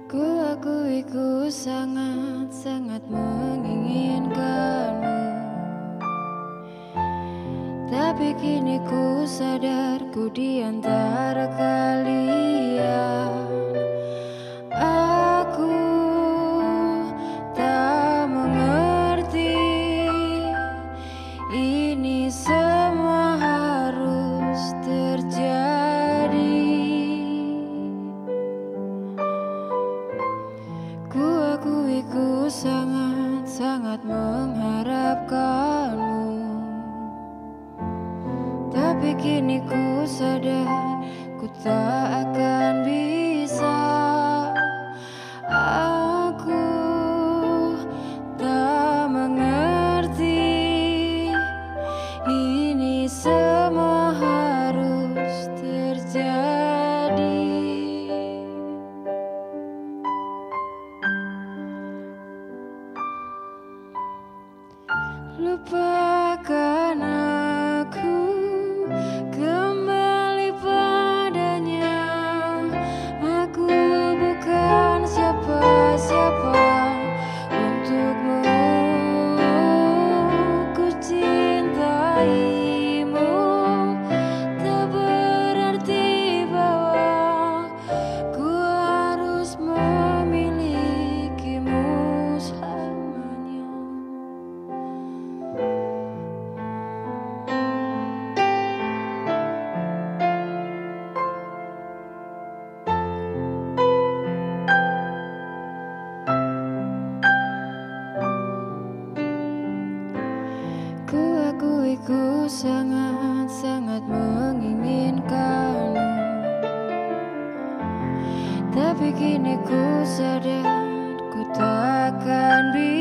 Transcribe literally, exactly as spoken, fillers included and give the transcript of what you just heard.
Ku akui ku sangat-sangat menginginkanmu, tapi kini ku sadar ku di antara kalian. Aku tak mengerti ini semua harus terjadi. Ku akui ku sangat-sangat mengharapkanmu, tapi kini ku sadar ku tak akan bisa. Aku tak mengerti ini semua harus terjadi. Lupakan aku, kembali padanya. Aku bukan siapa-siapa untukmu. Ku cintaimu, tak berarti bahwa ku harus memilikimu selamanya. Ku akui ku sangat-sangat menginginkanmu, tapi kini ku sadar ku takkan bisa.